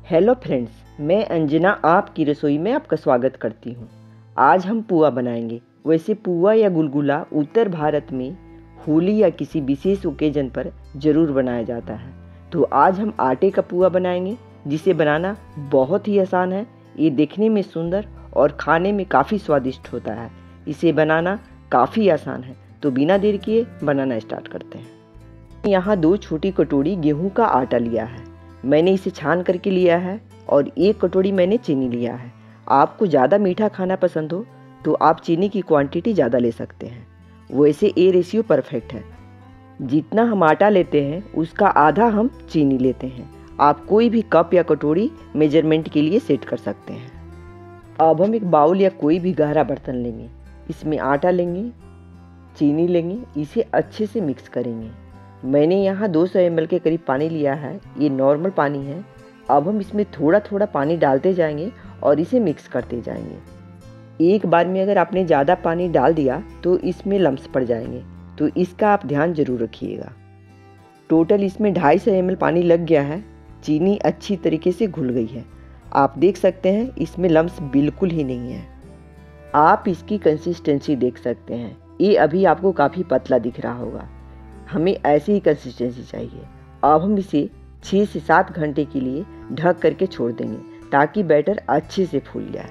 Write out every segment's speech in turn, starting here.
Hello friends, मैं अंजना आपकी रसोई में आपका स्वागत करती हूँ। आज हम पुआ बनाएंगे। वैसे पुआ या गुलगुला उत्तर भारत में होली या किसी विशेष ओकेजन पर ज़रूर बनाया जाता है। तो आज हम आटे का पुआ बनाएंगे, जिसे बनाना बहुत ही आसान है। ये देखने में सुंदर और खाने में काफ़ी स्वादिष्ट होता है। इसे बनाना काफ़ी आसान है, तो बिना देर किए बनाना स्टार्ट करते हैं। यहाँ 2 छोटी कटोरी गेहूँ का आटा लिया है। मैंने इसे छान करके लिया है और 1 कटोरी मैंने चीनी लिया है। आपको ज़्यादा मीठा खाना पसंद हो तो आप चीनी की क्वांटिटी ज़्यादा ले सकते हैं। वैसे ये रेशियो परफेक्ट है। जितना हम आटा लेते हैं उसका आधा हम चीनी लेते हैं। आप कोई भी कप या कटोरी मेजरमेंट के लिए सेट कर सकते हैं। अब हम एक बाउल या कोई भी गहरा बर्तन लेंगे। इसमें आटा लेंगे, चीनी लेंगे, इसे अच्छे से मिक्स करेंगे। मैंने यहाँ 200 ml के करीब पानी लिया है। ये नॉर्मल पानी है। अब हम इसमें थोड़ा थोड़ा पानी डालते जाएंगे और इसे मिक्स करते जाएंगे। एक बार में अगर आपने ज़्यादा पानी डाल दिया तो इसमें लम्स पड़ जाएंगे, तो इसका आप ध्यान जरूर रखिएगा। टोटल इसमें 250 ml पानी लग गया है। चीनी अच्छी तरीके से घुल गई है। आप देख सकते हैं इसमें लम्स बिल्कुल ही नहीं है। आप इसकी कंसिस्टेंसी देख सकते हैं। ये अभी आपको काफ़ी पतला दिख रहा होगा। हमें ऐसी ही कंसिस्टेंसी चाहिए। अब हम इसे 6 से 7 घंटे के लिए ढक करके छोड़ देंगे ताकि बैटर अच्छे से फूल जाए।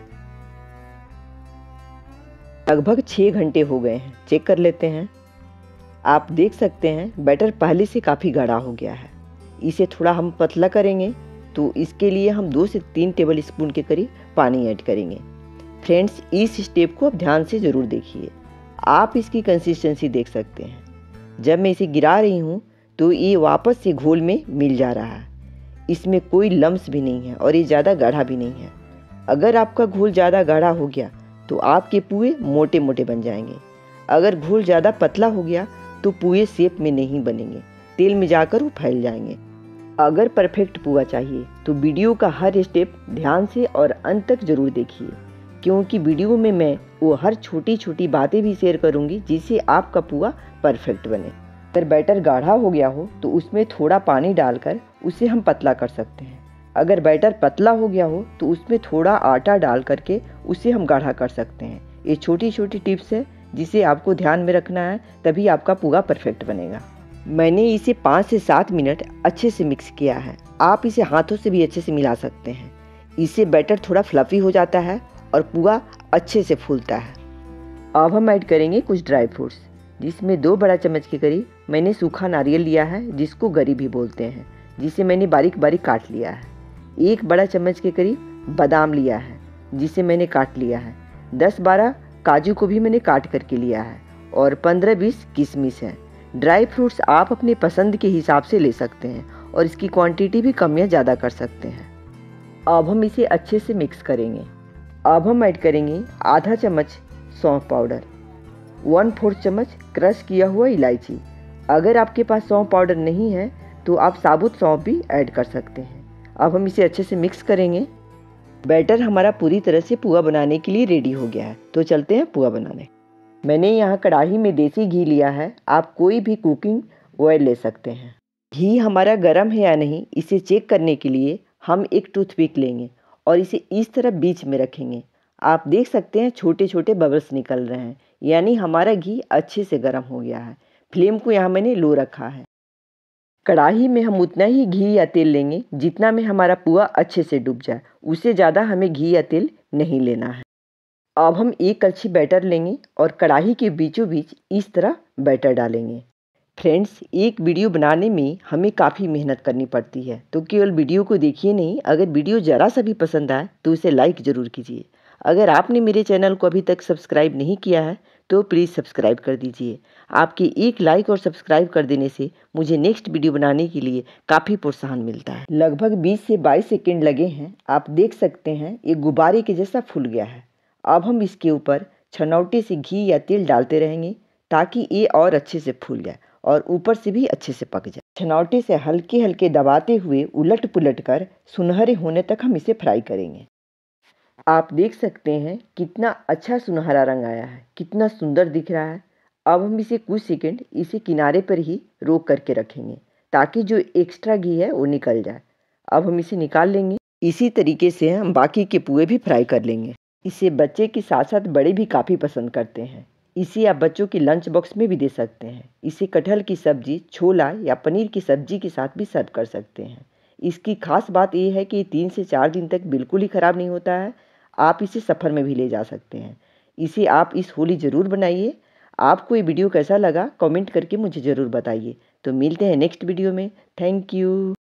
लगभग 6 घंटे हो गए हैं। चेक कर लेते हैं। आप देख सकते हैं बैटर पहले से काफ़ी गाढ़ा हो गया है। इसे थोड़ा हम पतला करेंगे, तो इसके लिए हम 2 से 3 टेबल स्पून के करीब पानी ऐड करेंगे। फ्रेंड्स, इस स्टेप को आप ध्यान से ज़रूर देखिए। आप इसकी कंसिस्टेंसी देख सकते हैं। जब मैं इसे गिरा रही हूँ तो ये वापस से घोल में मिल जा रहा है। इसमें कोई लम्स भी नहीं है और ये ज़्यादा गाढ़ा भी नहीं है। अगर आपका घोल ज़्यादा गाढ़ा हो गया तो आपके पुए मोटे मोटे बन जाएंगे। अगर घोल ज़्यादा पतला हो गया तो पुए शेप में नहीं बनेंगे, तेल में जाकर वो फैल जाएंगे। अगर परफेक्ट पुआ चाहिए तो वीडियो का हर स्टेप ध्यान से और अंत तक ज़रूर देखिए, क्योंकि वीडियो में मैं वो हर छोटी छोटी बातें भी शेयर करूंगी जिससे आपका पुआ परफेक्ट बने। अगर बैटर गाढ़ा हो गया हो तो उसमें थोड़ा पानी डालकर उसे हम पतला कर सकते हैं। अगर बैटर पतला हो गया हो तो उसमें थोड़ा आटा डाल करके उसे हम गाढ़ा कर सकते हैं। ये छोटी छोटी टिप्स है जिसे आपको ध्यान में रखना है, तभी आपका पुआ परफेक्ट बनेगा। मैंने इसे 5 से 7 मिनट अच्छे से मिक्स किया है। आप इसे हाथों से भी अच्छे से मिला सकते हैं। इससे बैटर थोड़ा फ्लफी हो जाता है और पुआ अच्छे से फूलता है। अब हम ऐड करेंगे कुछ ड्राई फ्रूट्स, जिसमें 2 बड़ा चम्मच के करीब मैंने सूखा नारियल लिया है, जिसको गरी भी बोलते हैं, जिसे मैंने बारीक बारीक काट लिया है। 1 बड़ा चम्मच के करीब बादाम लिया है, जिसे मैंने काट लिया है। 10-12 काजू को भी मैंने काट करके लिया है और 15-20 किशमिश है। ड्राई फ्रूट्स आप अपने पसंद के हिसाब से ले सकते हैं और इसकी क्वांटिटी भी कम या ज़्यादा कर सकते हैं। अब हम इसे अच्छे से मिक्स करेंगे। अब हम ऐड करेंगे आधा चम्मच सौंफ पाउडर, 1/4 चम्मच क्रश किया हुआ इलायची। अगर आपके पास सौंफ पाउडर नहीं है तो आप साबुत सौंफ भी ऐड कर सकते हैं। अब हम इसे अच्छे से मिक्स करेंगे। बैटर हमारा पूरी तरह से पुआ बनाने के लिए रेडी हो गया है, तो चलते हैं पुआ बनाने। मैंने यहाँ कढ़ाई में देसी घी लिया है। आप कोई भी कुकिंग ऑयल ले सकते हैं। घी हमारा गर्म है या नहीं, इसे चेक करने के लिए हम एक टूथपिक लेंगे और इसे इस तरह बीच में रखेंगे। आप देख सकते हैं छोटे छोटे बबल्स निकल रहे हैं, यानी हमारा घी अच्छे से गर्म हो गया है। फ्लेम को यहाँ मैंने लो रखा है। कढ़ाई में हम उतना ही घी या तेल लेंगे जितना में हमारा पुआ अच्छे से डूब जाए। उससे ज़्यादा हमें घी या तेल नहीं लेना है। अब हम 1 कलछी बैटर लेंगे और कढ़ाई के बीचों बीच इस तरह बैटर डालेंगे। फ्रेंड्स, एक वीडियो बनाने में हमें काफ़ी मेहनत करनी पड़ती है, तो केवल वीडियो को देखिए नहीं, अगर वीडियो ज़रा सा भी पसंद आए तो उसे लाइक ज़रूर कीजिए। अगर आपने मेरे चैनल को अभी तक सब्सक्राइब नहीं किया है तो प्लीज़ सब्सक्राइब कर दीजिए। आपके एक लाइक और सब्सक्राइब कर देने से मुझे नेक्स्ट वीडियो बनाने के लिए काफ़ी प्रोत्साहन मिलता है। लगभग 20 से 22 सेकेंड लगे हैं। आप देख सकते हैं ये गुब्बारे के जैसा फूल गया है। अब हम इसके ऊपर छनौटे से घी या तेल डालते रहेंगे ताकि ये और अच्छे से फूल जाए और ऊपर से भी अच्छे से पक जाए। छनौटे से हल्के हल्के दबाते हुए उलट पुलट कर सुनहरे होने तक हम इसे फ्राई करेंगे। आप देख सकते हैं कितना अच्छा सुनहरा रंग आया है, कितना सुंदर दिख रहा है। अब हम इसे कुछ सेकंड इसे किनारे पर ही रोक करके रखेंगे ताकि जो एक्स्ट्रा घी है वो निकल जाए। अब हम इसे निकाल लेंगे। इसी तरीके से हम बाकी के पुए भी फ्राई कर लेंगे। इसे बच्चे के साथ साथ बड़े भी काफ़ी पसंद करते हैं। इसे आप बच्चों के लंच बॉक्स में भी दे सकते हैं। इसे कटहल की सब्ज़ी, छोला या पनीर की सब्ज़ी के साथ भी सर्व कर सकते हैं। इसकी खास बात ये है कि 3 से 4 दिन तक बिल्कुल ही ख़राब नहीं होता है। आप इसे सफ़र में भी ले जा सकते हैं। इसे आप इस होली ज़रूर बनाइए। आपको ये वीडियो कैसा लगा कमेंट करके मुझे ज़रूर बताइए। तो मिलते हैं नेक्स्ट वीडियो में। Thank you.